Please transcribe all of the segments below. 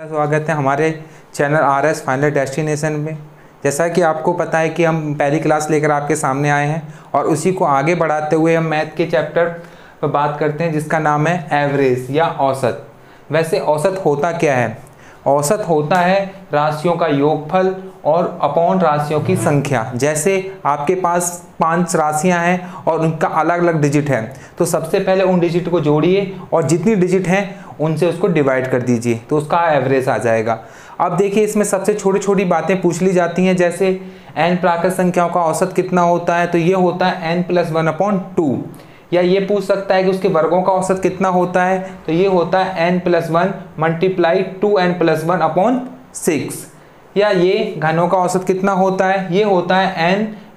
स्वागत है हमारे चैनल RS फाइनल डेस्टिनेशन में। जैसा कि आपको पता है कि हम पहली क्लास लेकर आपके सामने आए हैं और उसी को आगे बढ़ाते हुए हम मैथ के चैप्टर पर बात करते हैं जिसका नाम है एवरेज या औसत। वैसे औसत होता क्या है? औसत होता है राशियों का योगफल और अपॉन राशियों की संख्या। जैसे आपके पास 5 राशियां हैं और उनका अलग अलग डिजिट है, तो सबसे पहले उन डिजिट को जोड़िए और जितनी डिजिट हैं उनसे उसको डिवाइड कर दीजिए, तो उसका एवरेज आ जाएगा। अब देखिए, इसमें सबसे छोटी छोटी बातें पूछ ली जाती हैं, जैसे n प्राकृत संख्याओं का औसत कितना होता है, तो ये होता है n+1/2। या ये पूछ सकता है कि उसके वर्गों का औसत कितना होता है, तो ये होता है n+1 × 2n+1/6। या ये घनों का औसत कितना होता है, ये होता है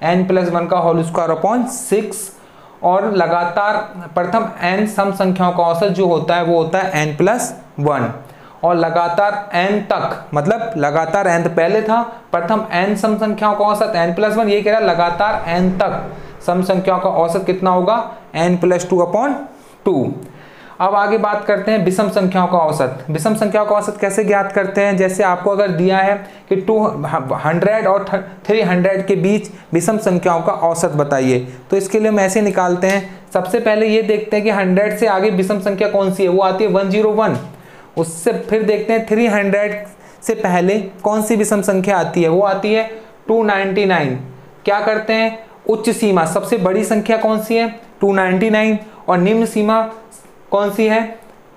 n+1/6। और लगातार प्रथम n सम संख्याओं का औसत जो होता है वो होता है n+1। और लगातार n तक, मतलब लगातार n पहले था, प्रथम n सम संख्याओं का औसत n+1, ये कह रहा है लगातार n तक सम संख्याओं का औसत कितना होगा, n+2/2। अब आगे बात करते हैं विषम संख्याओं का औसत। विषम संख्याओं का औसत कैसे ज्ञात करते हैं? जैसे आपको अगर दिया है कि 200 और 300 के बीच विषम संख्याओं का औसत बताइए, तो इसके लिए हम ऐसे निकालते हैं। सबसे पहले ये देखते हैं कि 100 से आगे विषम संख्या कौन सी है, वो आती है 101। उससे फिर देखते हैं 300 से पहले कौन सी विषम संख्या आती है, वो आती है 299। क्या करते हैं, उच्च सीमा सबसे बड़ी संख्या कौन सी है, 299, और निम्न सीमा कौन सी है,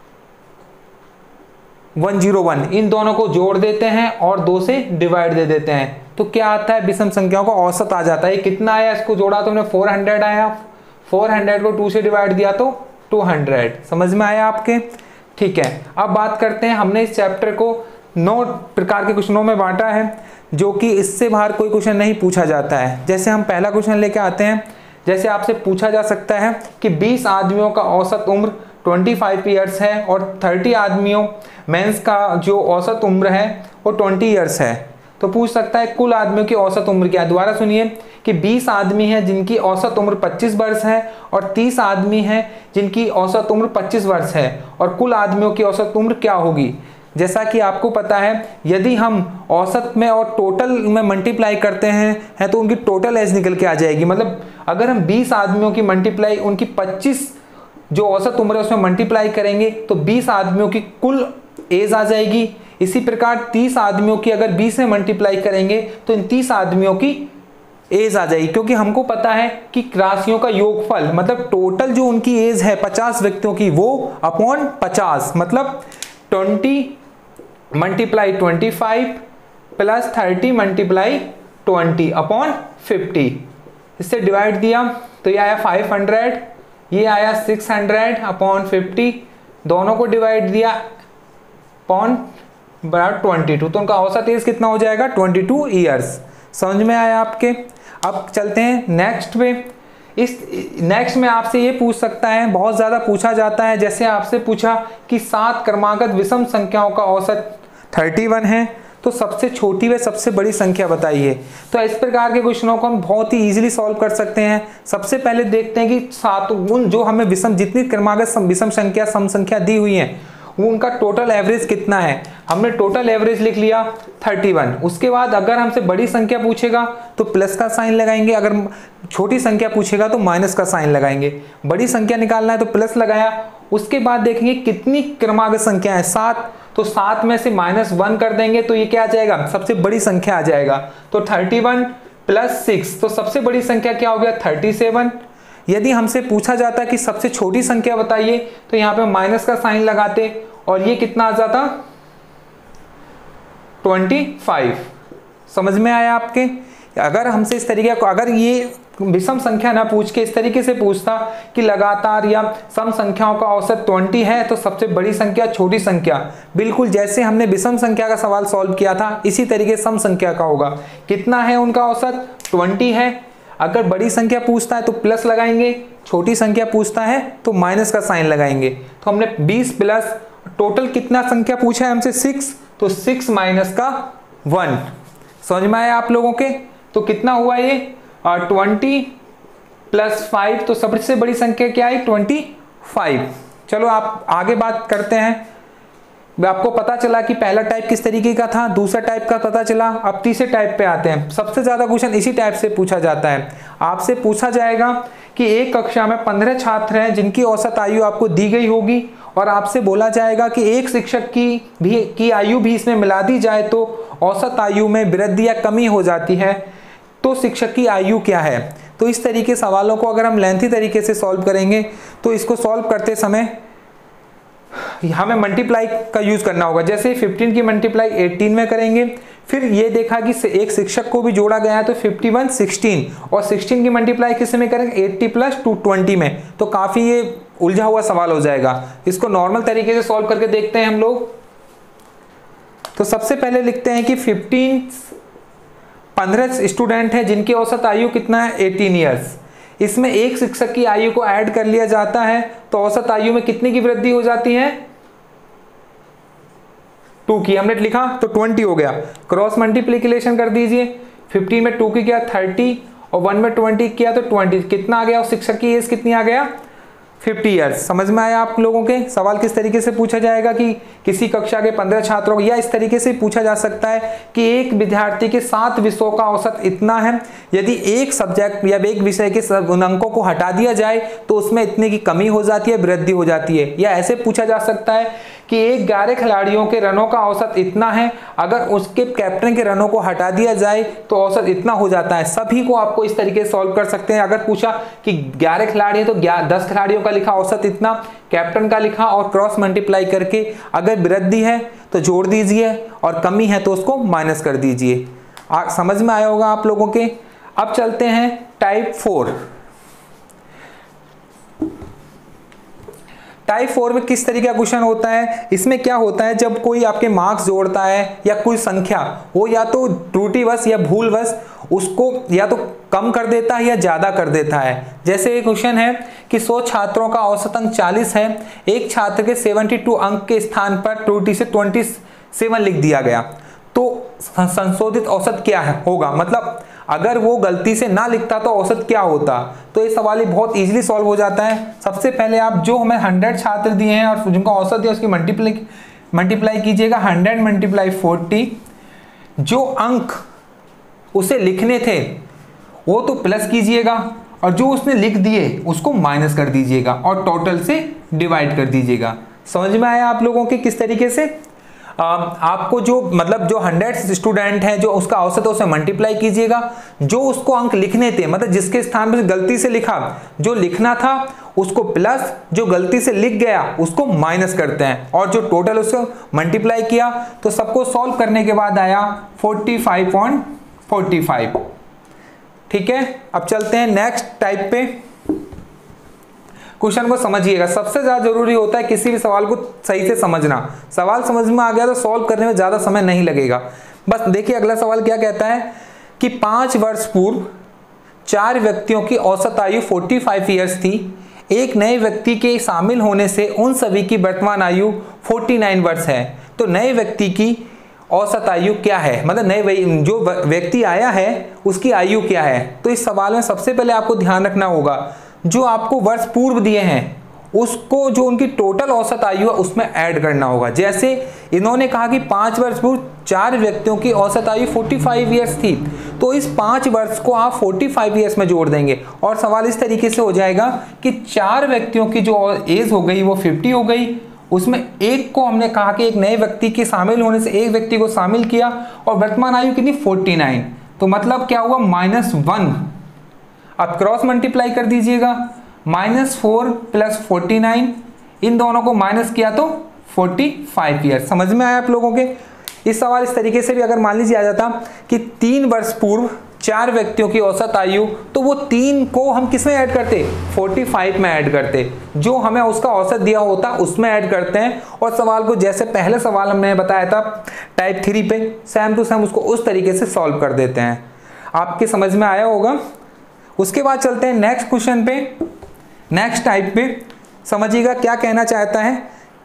101। इन दोनों को जोड़ देते हैं और 2 से डिवाइड दे देते हैं, तो क्या आता है, विषम संख्याओं का औसत आ जाता है। कितना आया, इसको जोड़ा तो हमने 400 आया, 400 को 2 से डिवाइड दिया तो 200। समझ में आया आपके? ठीक है। अब बात करते हैं, हमने इस चैप्टर को 9 प्रकार के क्वेश्चनों में बांटा है, जो कि इससे बाहर कोई क्वेश्चन नहीं पूछा जाता है। जैसे हम पहला क्वेश्चन लेके आते हैं। जैसे आपसे पूछा जा सकता है कि 20 आदमियों का औसत उम्र 25 ईयर्स है और 30 आदमियों मेंस का जो औसत उम्र है वो 20 ईयर्स है, तो पूछ सकता है कुल आदमियों की औसत उम्र क्या है। दोबारा सुनिए कि 20 आदमी हैं जिनकी औसत उम्र 25 वर्ष है और 30 आदमी हैं जिनकी औसत उम्र 25 वर्ष है, और कुल आदमियों की औसत उम्र क्या होगी। जैसा कि आपको पता है, यदि हम औसत में और टोटल में मल्टीप्लाई करते हैं तो उनकी टोटल एज निकल के आ जाएगी। मतलब अगर हम 20 आदमियों की मल्टीप्लाई उनकी 25 जो औसत उम्र है उसमें मल्टीप्लाई करेंगे तो 20 आदमियों की कुल एज आ जाएगी। इसी प्रकार 30 आदमियों की अगर 20 से मल्टीप्लाई करेंगे तो इन 30 आदमियों की एज आ जाएगी, क्योंकि हमको पता है कि राशियों का योगफल मतलब टोटल जो उनकी एज है 50 व्यक्तियों की, वो अपॉन 50, मतलब 20 × 25 + 30 × 20/50। इससे डिवाइड दिया तो ये आया 500, ये आया 600/50। दोनों को डिवाइड दिया अपॉन 22, तो उनका औसत एज कितना हो जाएगा, 22 ईयर्स। समझ में आया आपके? अब चलते हैं नेक्स्ट पे। इस नेक्स्ट में आपसे ये पूछ सकता है, बहुत ज़्यादा पूछा जाता है। जैसे आपसे पूछा कि 7 क्रमागत विषम संख्याओं का औसत 31 है, तो सबसे छोटी व सबसे बड़ी संख्या बताइए। तो इस प्रकार के क्वेश्चनों को हम बहुत ही इजीली सॉल्व कर सकते हैं। सबसे पहले देखते हैं कि 7 उन जो हमें विषम जितनी क्रमागत विषम संख्या सम संख्या दी हुई है वो उनका टोटल एवरेज कितना है। हमने टोटल एवरेज लिख लिया 31। उसके बाद अगर हमसे बड़ी संख्या पूछेगा तो प्लस का साइन लगाएंगे, अगर छोटी संख्या पूछेगा तो माइनस का साइन लगाएंगे। बड़ी संख्या निकालना है तो प्लस लगाया। उसके बाद देखेंगे कितनी क्रमागत संख्या है, 7, तो 7 में से -1 कर देंगे तो ये क्या आ जाएगा, सबसे बड़ी संख्या आ जाएगा। तो 31 + 6, तो सबसे बड़ी संख्या क्या हो गया, 37। यदि हमसे पूछा जाता है कि सबसे छोटी संख्या बताइए, तो यहाँ पे माइनस का साइन लगाते और ये कितना आ जाता, 25। समझ में आया आपके? अगर हमसे इस तरीके को, अगर ये विषम संख्या ना पूछ के इस तरीके से पूछता कि लगातार या सम संख्याओं का औसत 20 है, तो सबसे बड़ी संख्या छोटी संख्या, बिल्कुल जैसे हमने विषम संख्या का सवाल सॉल्व किया था इसी तरीके सम संख्या का होगा। कितना है उनका औसत, 20 है। अगर बड़ी संख्या पूछता है तो प्लस लगाएंगे, छोटी संख्या पूछता है तो माइनस का साइन लगाएंगे। तो हमने 20 प्लस टोटल कितना संख्या पूछा है हमसे, 6, तो 6 - 1। समझ में आया आप लोगों के? तो कितना हुआ ये, 20 + 5, तो सबसे बड़ी संख्या क्या है, 25। चलो आप आगे बात करते हैं। आपको पता चला कि पहला टाइप किस तरीके का था, दूसरा टाइप का पता चला। अब तीसरे टाइप पे आते हैं। सबसे ज्यादा क्वेश्चन इसी टाइप से पूछा जाता है। आपसे पूछा जाएगा कि एक कक्षा में 15 छात्र हैं जिनकी औसत आयु आपको दी गई होगी और आपसे बोला जाएगा कि एक शिक्षक की आयु भी इसमें मिला दी जाए तो औसत आयु में वृद्धि या कमी हो जाती है, तो शिक्षक की आयु क्या है। तो इस तरीके सवालों को अगर हम लेंथी तरीके से सॉल्व करेंगे तो इसको सॉल्व करते समय हमें मल्टीप्लाई का यूज करना होगा। जैसे 15 की मल्टीप्लाई 18 में करेंगे, फिर ये देखा कि एक शिक्षक को भी जोड़ा गया है तो 51 16 और 16 की मल्टीप्लाई किस में करेंगे 80 प्लस 220 में, तो काफी ये उलझा हुआ सवाल हो जाएगा। इसको नॉर्मल तरीके से सॉल्व करके देखते हैं हम लोग। तो सबसे पहले लिखते हैं कि 15 स्टूडेंट है जिनकी औसत आयु कितना है 18 ईयर्स। इसमें एक शिक्षक की आयु को ऐड कर लिया जाता है तो औसत आयु में कितने की वृद्धि हो जाती है 2 की। हमने लिखा तो 20 हो गया। क्रॉस मल्टीप्लिकेशन कर दीजिए। 15 में 2 की किया 30 और 1 में 20 किया तो 20, कितना आ गया। और शिक्षक की एज कितनी आ गया 50 ईयर्स। समझ में आया आप लोगों के। सवाल किस तरीके से पूछा जाएगा कि किसी कक्षा के 15 छात्रों को, या इस तरीके से पूछा जा सकता है कि एक विद्यार्थी के 7 विषयों का औसत इतना है, यदि एक सब्जेक्ट या एक विषय के उन अंकों को हटा दिया जाए तो उसमें इतने की कमी हो जाती है, वृद्धि हो जाती है। या ऐसे पूछा जा सकता है कि एक 11 खिलाड़ियों के रनों का औसत इतना है, अगर उसके कैप्टन के रनों को हटा दिया जाए तो औसत इतना हो जाता है। सभी को आपको इस तरीके से सॉल्व कर सकते हैं। अगर पूछा कि 11 खिलाड़ी तो 10 खिलाड़ियों का लिखा औसत इतना, कैप्टन का लिखा और क्रॉस मल्टीप्लाई करके अगर वृद्धि है तो जोड़ दीजिए और कमी है तो उसको माइनस कर दीजिए। समझ में आया होगा आप लोगों के। अब चलते हैं टाइप 4। टाइप 4 में किस तरीके का क्वेश्चन होता है। इसमें क्या होता है, जब कोई आपके मार्क्स जोड़ता है या कोई संख्या, वो या तो त्रुटिवश या भूलवश उसको या तो कम कर देता है या ज्यादा कर देता है। जैसे एक क्वेश्चन है कि 100 छात्रों का औसत अंक 40 है, एक छात्र के 72 अंक के स्थान पर त्रुटि से 27 लिख दिया गया, तो संशोधित औसत क्या है होगा। मतलब अगर वो गलती से ना लिखता तो औसत क्या होता। तो ये सवाल बहुत इजीली सॉल्व हो जाता है। सबसे पहले आप जो हमें 100 छात्र दिए हैं और जिनका औसत दिया उसकी मल्टीप्लाई कीजिएगा 100 मल्टीप्लाई 40। जो अंक उसे लिखने थे वो तो प्लस कीजिएगा और जो उसने लिख दिए उसको माइनस कर दीजिएगा और टोटल से डिवाइड कर दीजिएगा। समझ में आया आप लोगों के किस तरीके से। आपको जो मतलब जो 100 स्टूडेंट है जो उसका औसत है उसे मल्टीप्लाई कीजिएगा, जो उसको अंक लिखने थे मतलब जिसके स्थान पर गलती से लिखा, जो लिखना था उसको प्लस, जो गलती से लिख गया उसको माइनस करते हैं और जो टोटल उसको मल्टीप्लाई किया तो सबको सॉल्व करने के बाद आया 45.45। ठीक है। अब चलते हैं नेक्स्ट टाइप पे। क्वेश्चन को समझिएगा। सबसे ज्यादा जरूरी होता है किसी भी सवाल को सही से समझना। सवाल समझ में आ गया तो सॉल्व करने में ज्यादा समय नहीं लगेगा। बस देखिए अगला सवाल क्या कहता है कि 5 वर्ष पूर्व 4 व्यक्तियों की औसत आयु 45 ईयर्स थी। एक नए व्यक्ति के शामिल होने से उन सभी की वर्तमान आयु 49 वर्ष है। तो नए व्यक्ति की औसत आयु क्या है, मतलब नए जो व्यक्ति आया है उसकी आयु क्या है। तो इस सवाल में सबसे पहले आपको ध्यान रखना होगा जो आपको वर्ष पूर्व दिए हैं उसको जो उनकी टोटल औसत आयु है उसमें ऐड करना होगा। जैसे इन्होंने कहा कि 5 वर्ष पूर्व 4 व्यक्तियों की औसत आयु 45 ईयर्स थी, तो इस 5 वर्ष को आप 45 ईयर्स में जोड़ देंगे और सवाल इस तरीके से हो जाएगा कि 4 व्यक्तियों की जो एज हो गई वो 50 हो गई, उसमें एक को हमने कहा कि एक नए व्यक्ति के शामिल होने से एक व्यक्ति को शामिल किया और वर्तमान आयु कितनी 49, तो मतलब क्या हुआ -1। अब क्रॉस मल्टीप्लाई कर दीजिएगा -4 + 49, इन दोनों को माइनस किया तो 45 ईयर। समझ में आया आप लोगों के। इस सवाल इस तरीके से भी अगर मान लीजिए आ जाता कि 3 वर्ष पूर्व 4 व्यक्तियों की औसत आयु, तो वो 3 को हम किस में ऐड करते 45 में ऐड करते, जो हमें उसका औसत दिया होता उसमें ऐड करते हैं और सवाल को जैसे पहले सवाल हमने बताया था टाइप 3 पे सेम टू सेम उसको उस तरीके से सॉल्व कर देते हैं। आपके समझ में आया होगा। उसके बाद चलते हैं नेक्स्ट क्वेश्चन पे, नेक्स्ट टाइप पे। समझिएगा क्या कहना चाहता है।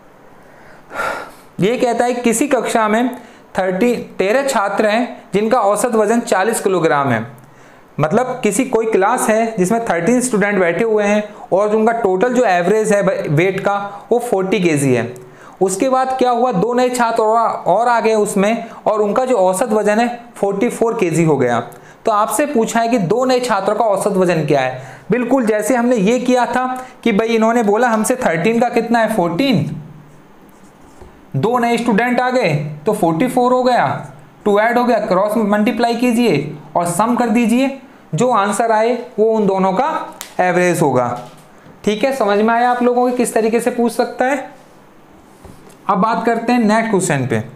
ये कहता है किसी कक्षा में 13 छात्र हैं जिनका औसत वजन 40 किलोग्राम है। मतलब किसी कोई क्लास है जिसमें 13 स्टूडेंट बैठे हुए हैं और उनका टोटल जो एवरेज है वेट का वो 40 kg है। उसके बाद क्या हुआ, 2 नए छात्र और आ गए उसमें, और उनका जो औसत वजन है 44 kg हो गया। तो आपसे पूछा है कि 2 नए छात्रों का औसत वजन क्या है। बिल्कुल जैसे हमने ये किया था कि भाई इन्होंने बोला हमसे 13 का कितना है 14, 2 नए स्टूडेंट आ गए तो 44 हो गया, 2 ऐड हो गया, क्रॉस मल्टीप्लाई कीजिए और सम कर दीजिए, जो आंसर आए वो उन दोनों का एवरेज होगा। ठीक है, समझ में आया आप लोगों को किस तरीके से पूछ सकता है। अब बात करते हैं नेक्स्ट क्वेश्चन पे।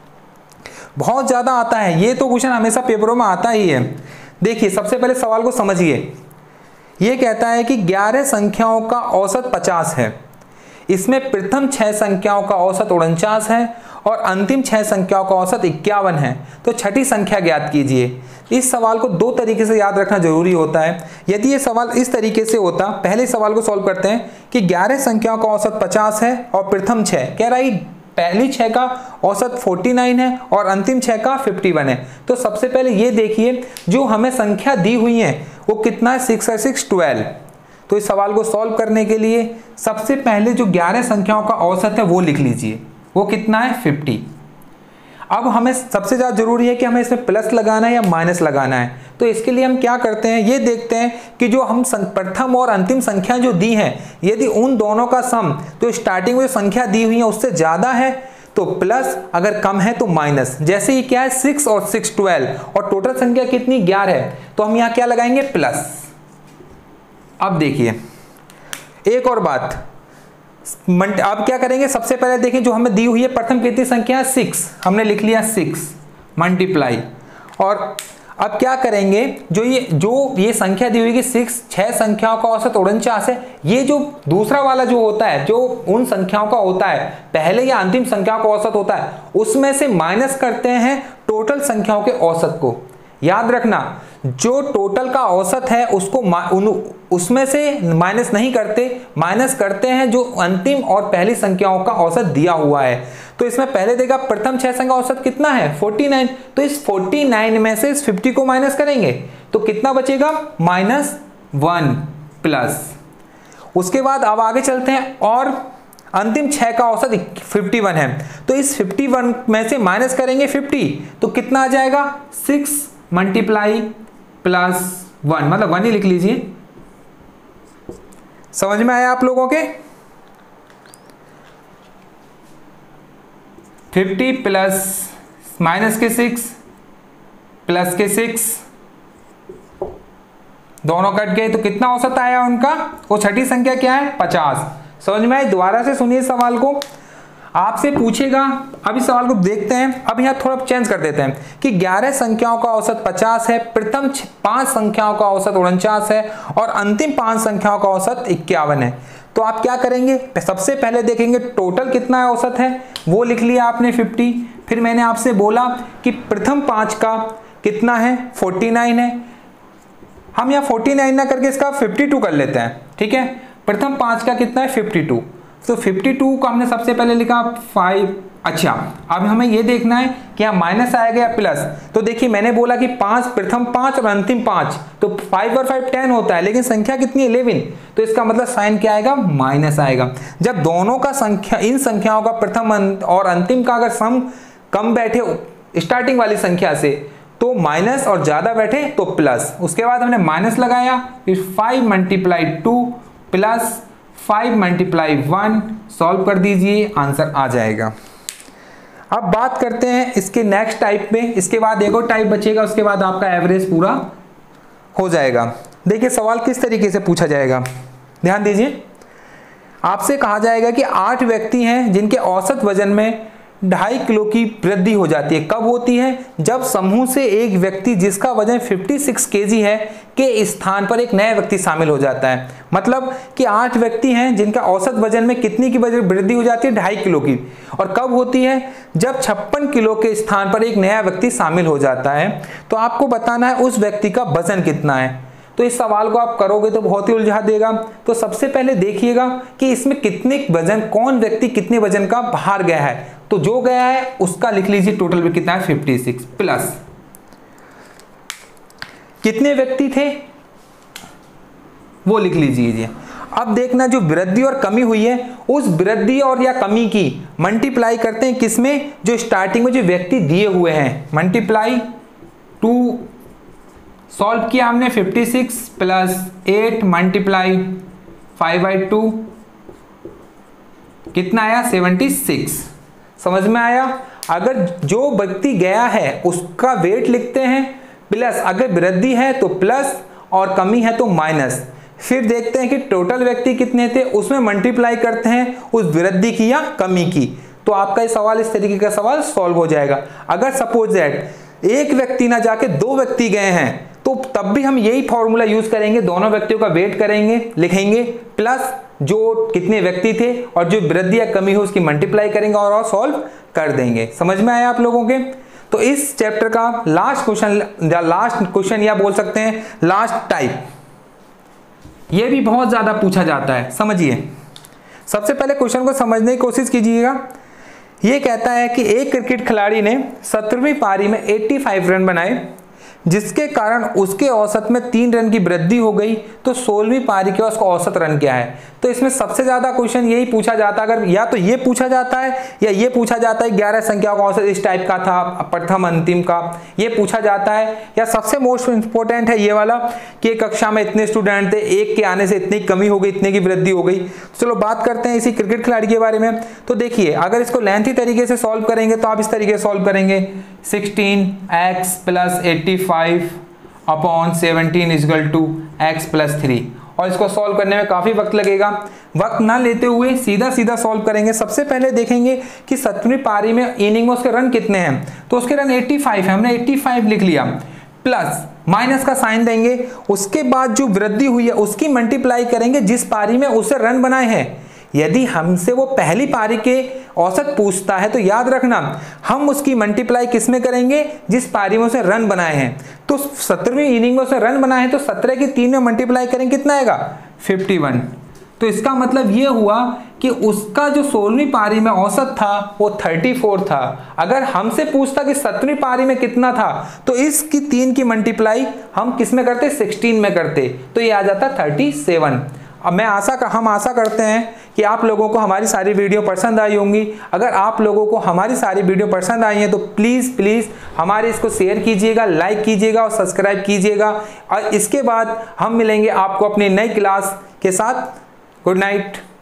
बहुत ज्यादा आता है ये तो क्वेश्चन, हमेशा पेपरों में आता ही है। देखिए सबसे पहले सवाल को समझिए। ये कहता है कि 11 संख्याओं का औसत 50 है, इसमें प्रथम 6 संख्याओं का औसत 49 है और अंतिम 6 संख्याओं का औसत 51 है, तो छठी संख्या ज्ञात कीजिए। इस सवाल को 2 तरीके से याद रखना जरूरी होता है। यदि ये सवाल इस तरीके से होता, पहले सवाल को सॉल्व करते हैं कि 11 संख्याओं का औसत 50 है और प्रथम 6 कह रहा है पहली 6 का औसत 49 है और अंतिम 6 का 51 है। तो सबसे पहले ये देखिए जो हमें संख्या दी हुई है वो कितना है, 6 और 6 12। तो इस सवाल को सॉल्व करने के लिए सबसे पहले जो 11 संख्याओं का औसत है वो लिख लीजिए, वो कितना है 50। अब हमें सबसे ज्यादा जरूरी है कि हमें इसमें प्लस लगाना है या माइनस लगाना है। तो इसके लिए हम क्या करते हैं, ये देखते हैं कि जो हम प्रथम और अंतिम संख्या जो दी है, यदि उन दोनों का सम तो स्टार्टिंग में जो संख्या दी हुई है उससे ज्यादा है तो प्लस, अगर कम है तो माइनस। जैसे ही क्या है 6 और 6 12 और टोटल संख्या कितनी 11 है, तो हम यहाँ क्या लगाएंगे प्लस। अब देखिए एक और बात, अब क्या करेंगे, सबसे पहले देखिए जो हमें दी हुई है प्रथम कितनी संख्या 6, हमने लिख लिया 6 मल्टीप्लाई, और अब क्या करेंगे जो ये संख्या दी हुई है 6 संख्याओं का औसत 49 है, ये जो दूसरा वाला जो होता है जो उन संख्याओं का होता है पहले या अंतिम संख्याओं का औसत होता है, उसमें से माइनस करते हैं टोटल संख्याओं के औसत को। याद रखना जो टोटल का औसत है उसको उसमें से माइनस नहीं करते, माइनस करते हैं जो अंतिम और पहली संख्याओं का औसत दिया हुआ है। तो इसमें पहले देगा प्रथम 6 संख्या औसत कितना है 49, तो इस 49 में से इस 50 को माइनस करेंगे तो कितना बचेगा -1 प्लस। उसके बाद अब आगे चलते हैं और अंतिम 6 का औसत 51 है, तो इस 51 में से माइनस करेंगे 50 तो कितना आ जाएगा 6 मल्टीप्लाई प्लस 1, मतलब 1 ही लिख लीजिए। समझ में आया आप लोगों के। 50 प्लस माइनस के 6 प्लस के 6 दोनों कट गए तो कितना औसत आया उनका, वो छठी संख्या क्या है 50। समझ में आई। दोबारा से सुनिए सवाल को, आपसे पूछेगा, अब इस सवाल को देखते हैं। अब यहाँ थोड़ा चेंज कर देते हैं कि 11 संख्याओं का औसत 50 है, प्रथम 5 संख्याओं का औसत 49 है और अंतिम 5 संख्याओं का औसत 51 है। तो आप क्या करेंगे, सबसे पहले देखेंगे टोटल कितना है औसत है, वो लिख लिया आपने 50। फिर मैंने आपसे बोला कि प्रथम 5 का कितना है 49 है, हम यहाँ 49 ना करके इसका 52 कर लेते हैं। ठीक है, प्रथम 5 का कितना है 52, तो 52 को हमने सबसे पहले लिखा 5। अच्छा, अब हमें ये देखना है कि यहाँ माइनस आएगा या प्लस। तो देखिए मैंने बोला कि 5 प्रथम 5 और अंतिम 5, तो 5 और 5 10 होता है, लेकिन संख्या कितनी है 11, तो इसका मतलब साइन क्या आएगा माइनस आएगा। जब दोनों का संख्या, इन संख्याओं का प्रथम और अंतिम का अगर सम कम बैठे स्टार्टिंग वाली संख्या से तो माइनस और ज्यादा बैठे तो प्लस। उसके बाद हमने माइनस लगाया, फिर 5 मल्टीप्लाई 2 प्लस 5 मल्टीप्लाई 1, सॉल्व कर दीजिए, आंसर आ जाएगा। अब बात करते हैं इसके नेक्स्ट टाइप में। इसके बाद एक और टाइप बचेगा, उसके बाद आपका एवरेज पूरा हो जाएगा। देखिए सवाल किस तरीके से पूछा जाएगा, ध्यान दीजिए। आपसे कहा जाएगा कि 8 व्यक्ति हैं जिनके औसत वजन में 2.5 किलो की वृद्धि हो जाती है। कब होती है, जब समूह से एक व्यक्ति जिसका वजन 56 केजी है के स्थान पर एक नया व्यक्ति शामिल हो जाता है। मतलब कि 8 व्यक्ति हैं जिनका औसत वजन में कितनी की वृद्धि हो जाती है 2.5 किलो की, और कब होती है, जब 56 किलो के स्थान पर एक नया व्यक्ति शामिल हो जाता है। तो आपको बताना है उस व्यक्ति का वजन कितना है। तो इस सवाल को आप करोगे तो बहुत ही उलझा देगा। तो सबसे पहले देखिएगा कि इसमें कितने वजन, कौन व्यक्ति कितने वजन का बाहर गया है, तो जो गया है उसका लिख लीजिए टोटल में कितना है 56 प्लस कितने व्यक्ति थे वो लिख लीजिए। अब देखना जो वृद्धि और कमी हुई है, उस वृद्धि और या कमी की मल्टीप्लाई करते हैं किसमें, जो स्टार्टिंग में जो व्यक्ति दिए हुए हैं। मल्टीप्लाई टू सॉल्व किया हमने 56 प्लस 8 मल्टीप्लाई 5/2 कितना आया 76। समझ में आया। अगर जो व्यक्ति गया है उसका वेट लिखते हैं प्लस, अगर वृद्धि है तो प्लस और कमी है तो माइनस। फिर देखते हैं कि टोटल व्यक्ति कितने थे, उसमें मल्टीप्लाई करते हैं उस वृद्धि की या कमी की। तो आपका ये सवाल इस तरीके का सवाल सॉल्व हो जाएगा। अगर सपोज दैट एक व्यक्ति ना जाके 2 व्यक्ति गए हैं तो तब भी हम यही फॉर्मूला यूज करेंगे, दोनों व्यक्तियों का वेट करेंगे, लिखेंगे प्लस जो कितने व्यक्ति थे और जो वृद्धि या कमी हो उसकी मल्टीप्लाई करेंगे और सॉल्व कर देंगे। समझ में आया आप लोगों के। तो इस चैप्टर का लास्ट क्वेश्चन या बोल सकते हैं लास्ट टाइप, ये भी बहुत ज्यादा पूछा जाता है। समझिए, सबसे पहले क्वेश्चन को समझने की कोशिश कीजिएगा। ये कहता है कि एक क्रिकेट खिलाड़ी ने 17वीं पारी में 85 रन बनाए, जिसके कारण उसके औसत में 3 रन की वृद्धि हो गई। तो 16वीं पारी के उसका औसत रन क्या है। तो इसमें सबसे ज्यादा क्वेश्चन यही पूछा जाता है, अगर या तो ये पूछा जाता है या ये पूछा जाता है 11 संख्याओं का औसत इस टाइप का था प्रथम अंतिम का, ये पूछा जाता है। या सबसे मोस्ट इंपॉर्टेंट है ये वाला कि कक्षा में इतने स्टूडेंट थे, एक के आने से इतनी कमी हो गई, इतने की वृद्धि हो गई। चलो बात करते हैं इसी क्रिकेट खिलाड़ी के बारे में। तो देखिए, अगर इसको लेंथी तरीके से सॉल्व करेंगे तो आप इस तरीके से सॉल्व करेंगे 16x plus 85 upon 17 equal to x plus 3। और इसको सॉल्व करने में काफी वक्त लगेगा, वक्त ना लेते हुए सीधा सीधा सॉल्व करेंगे। सबसे पहले देखेंगे कि 17वीं पारी में इनिंग में उसके रन कितने हैं। तो उसके रन 85 है, हमने 85 लिख लिया, प्लस माइनस का साइन देंगे। उसके बाद जो वृद्धि हुई है उसकी मल्टीप्लाई करेंगे जिस पारी में उससे रन बनाए हैं। यदि हमसे वो पहली पारी के औसत पूछता है तो याद रखना हम उसकी मल्टीप्लाई किस में करेंगे, जिस पारी में उसने रन बनाए हैं। तो 17वीं इनिंग में उसने रन बनाए हैं तो 17 की 3 में मल्टीप्लाई करेंगे कितना आएगा 51। तो इसका मतलब ये हुआ कि उसका जो 16वीं पारी में औसत था वो 34 था। अगर हमसे पूछता कि 17वीं पारी में कितना था तो इसकी 3 की मल्टीप्लाई हम किस में करते 16 में करते, तो ये आ जाता 37। अब हम आशा करते हैं कि आप लोगों को हमारी सारी वीडियो पसंद आई होंगी। अगर आप लोगों को हमारी सारी वीडियो पसंद आई है तो प्लीज़ हमारे इसको शेयर कीजिएगा, लाइक कीजिएगा और सब्सक्राइब कीजिएगा। और इसके बाद हम मिलेंगे आपको अपनी नई क्लास के साथ। Good night.